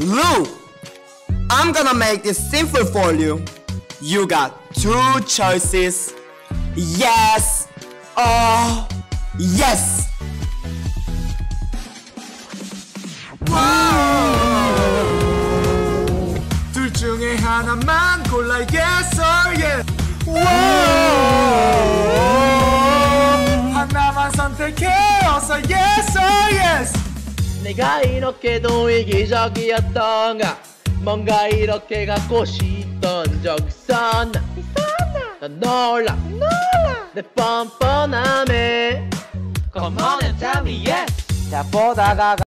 Look, I'm gonna make this simple for you. You got two choices. Yes or yes. 둘 중에 하나만 골라 yes or yes. 하나만 선택해 어서 yes or yes. 내가 이렇게도 이기적이었던가 뭔가 이렇게 갖고 싶던 적 있었나 난 놀라 내 뻔뻔함에 Come on and tell me yes 자 보다가